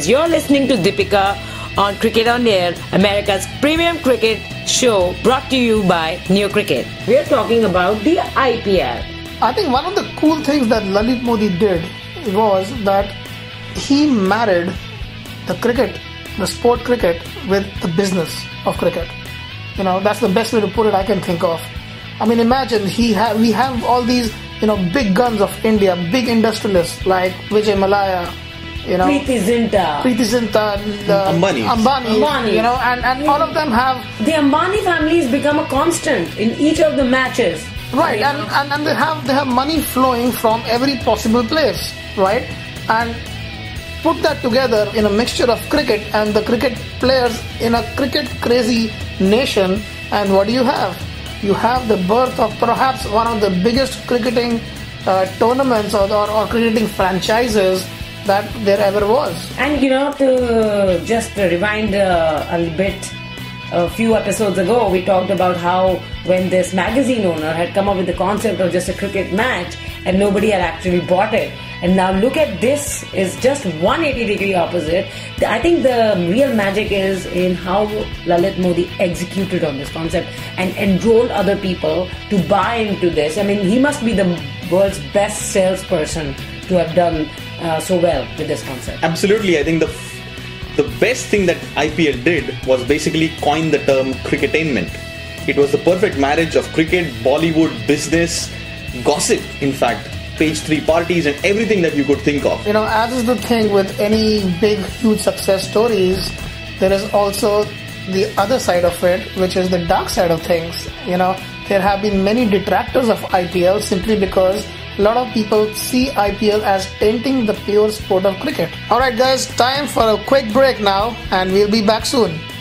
friends, you're listening to Deepika on Cricket on Air, America's premium cricket show brought to you by Neo Cricket. We're talking about the IPL. I think one of the cool things that Lalit Modi did was that he married the cricket, the sport cricket, with the business of cricket. You know, that's the best way to put it I can think of. I mean, imagine we have all these, big guns of India, big industrialists like Vijay Mallya, Preeti Zinta, Ambani, and all of them have... The Ambani family has become a constant in each of the matches. Right, and they have money flowing from every possible place, right? And put that together in a mixture of cricket and the cricket players in a cricket crazy nation, and what do you have? You have the birth of perhaps one of the biggest cricketing tournaments or cricketing franchises that there ever was. And to just rewind a bit, a few episodes ago, we talked about how when this magazine owner had come up with the concept of just a cricket match and nobody had actually bought it. And now look at this, is just 180-degree opposite. I think the real magic is in how Lalit Modi executed on this concept and enrolled other people to buy into this. I mean, he must be the world's best salesperson to have done so well with this concept. Absolutely. I think the best thing that IPL did was basically coin the term cricketainment. It was the perfect marriage of cricket, Bollywood, business, gossip, in fact, page 3 parties and everything that you could think of. As is the thing with any big, huge success stories, there is also the other side of it, which is the dark side of things. There have been many detractors of IPL simply because a lot of people see IPL as tainting the pure sport of cricket. Alright guys, time for a quick break now, and we'll be back soon.